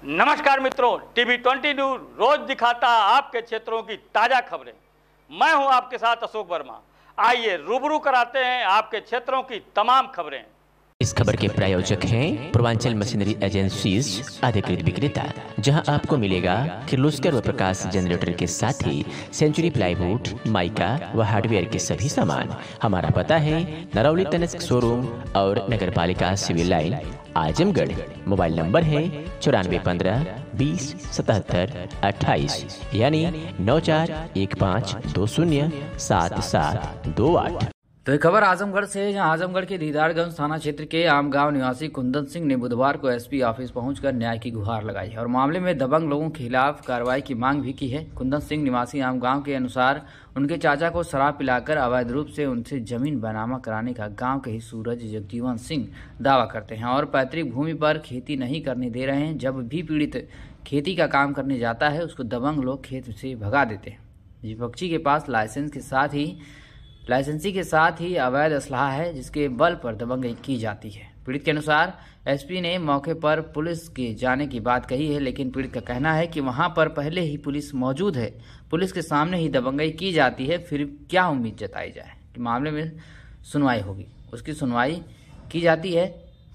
नमस्कार मित्रों, TV 20 news रोज दिखाता आपके क्षेत्रों की ताजा खबरें। मैं हूं आपके साथ अशोक वर्मा। आइए रूबरू कराते हैं आपके क्षेत्रों की तमाम खबरें। इस खबर के प्रायोजक हैं पूर्वांचल मशीनरी एजेंसीज अधिकृत विक्रेता, जहां आपको मिलेगा किर्लोस्कर व प्रकाश जनरेटर के साथ ही सेंचुरी प्लाईवुड, माइका व हार्डवेयर के सभी सामान। हमारा पता है नरौली तनिष्क शोरूम और नगर पालिका civil line, Azamgarh. Mobile number है 9415 20 77 28 यानी 9415207728। तो एक खबर आजमगढ़ से है, जहां आजमगढ़ के दीदारगंज थाना क्षेत्र के आमगांव निवासी कुंदन सिंह ने बुधवार को एसपी ऑफिस पहुंचकर न्याय की गुहार लगाई है और मामले में दबंग लोगों के खिलाफ कार्रवाई की मांग भी की है। कुंदन सिंह निवासी आमगांव के अनुसार उनके चाचा को शराब पिलाकर अवैध रूप से उनसे जमीन बनामा कराने का गांव के ही सूरज जगजीवन सिंह दावा करते हैं और पैतृक भूमि पर खेती नहीं करने दे रहे हैं। जब भी पीड़ित खेती का काम करने जाता है उसको दबंग लोग खेत से भगा देते हैं। विपक्षी के पास लाइसेंसी के साथ ही अवैध असलाह है, जिसके बल पर दबंगई की जाती है। पीड़ित के अनुसार एसपी ने मौके पर पुलिस के जाने की बात कही है, लेकिन पीड़ित का कहना है कि वहां पर पहले ही पुलिस मौजूद है, पुलिस के सामने ही दबंगई की जाती है, फिर क्या उम्मीद जताई जाए कि मामले में सुनवाई होगी। उसकी सुनवाई की जाती है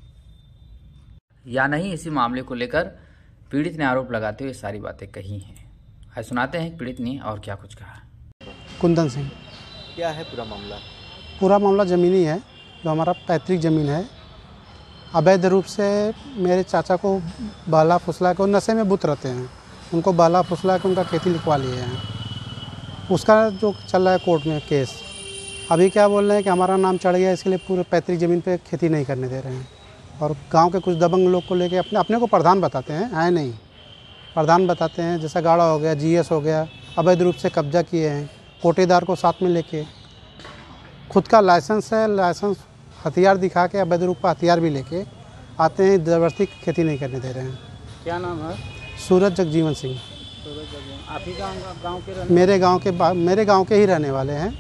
या नहीं, इसी मामले को लेकर पीड़ित ने आरोप लगाते हुए सारी बातें कही हैं। आज सुनाते हैं पीड़ित ने और क्या कुछ कहा। कुंदन सिंह। क्या है पूरा मामला? पूरा मामला ज़मीनी है, जो हमारा पैतृक ज़मीन है। अवैध रूप से मेरे चाचा को बाला फुसला के, नशे में बुत रहते हैं, उनको बाला फुसला के उनका खेती लिखवा लिए हैं। उसका जो चल रहा है कोर्ट में केस, अभी क्या बोल रहे हैं कि हमारा नाम चढ़ गया, इसके लिए पूरे पैतृक ज़मीन पे खेती नहीं करने दे रहे हैं। और गांव के कुछ दबंग लोग को लेके अपने को प्रधान बताते हैं, है नहीं, प्रधान बताते हैं। जैसा गाड़ा हो गया, जीएस हो गया, अवैध रूप से कब्जा किए हैं। कोटेदार को साथ में लेके, खुद का लाइसेंस है, लाइसेंस हथियार दिखा के अवैध रूप का हथियार भी लेके आते हैं, ज़बरदस्ती खेती नहीं करने दे रहे हैं। क्या नाम है? सूरज जगजीवन सिंह। आप ही गाँव के मेरे गांव के ही रहने वाले हैं।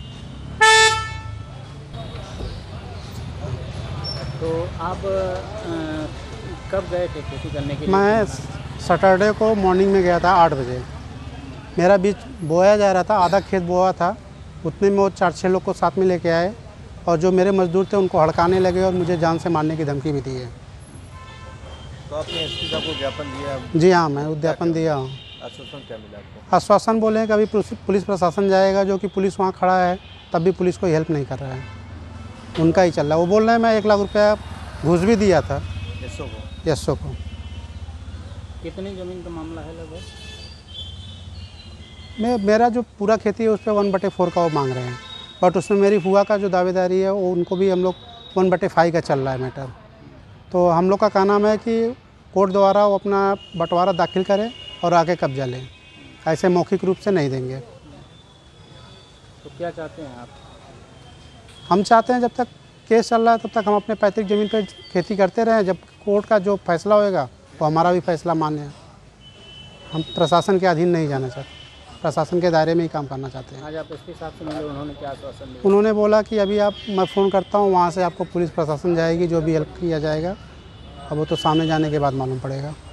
तो आप कब गए थे खेती करने के लिए? मैं सैटरडे को मॉर्निंग में गया था 8 बजे। मेरा बीज बोया जा रहा था, आधा खेत बोया था, उतने में वो 4-6 लोग को साथ में लेके आए और जो मेरे मजदूर थे उनको हड़काने लगे और मुझे जान से मारने की धमकी भी दी है। तो आपने एसपी साहब को ज्ञापन दिया? जी हाँ, मैं उद्यापन दिया हूँ। आश्वासन क्या मिला आपको? आश्वासन बोले कि अभी पुलिस प्रशासन जाएगा, जो कि पुलिस वहाँ खड़ा है, तब भी पुलिस कोई हेल्प नहीं कर रहा है, उनका ही चल रहा है। वो बोल रहे हैं मैं 1 लाख रुपया घूस भी दिया था एसओ को। कितनी ज़मीन का मामला है लगभग? मेरा जो पूरा खेती है उस पर 1/4 का वो मांग रहे हैं, बट उसमें मेरी फुआ का जो दावेदारी है वो उनको भी हम लोग 1/5 का चल रहा है मैटर। तो हम लोग का कहना है कि कोर्ट द्वारा वो अपना बंटवारा दाखिल करें और आगे कब्जा लें, ऐसे मौखिक रूप से नहीं देंगे। तो क्या चाहते हैं आप? हम चाहते हैं जब तक केस चल रहा है तब तक हम अपने पैतृक ज़मीन पर खेती करते रहें, जब कोर्ट का जो फैसला होएगा वो हमारा भी फैसला माने। हम प्रशासन के अधीन नहीं जाना चाहते, प्रशासन के दायरे में ही काम करना चाहते हैं। आज आप एसपी साहब से मिले, उन्होंने क्या आश्वासन दिया? उन्होंने बोला कि अभी मैं फ़ोन करता हूँ, वहाँ से आपको पुलिस प्रशासन जाएगी, जो भी हेल्प किया जाएगा। अब वो तो सामने जाने के बाद मालूम पड़ेगा।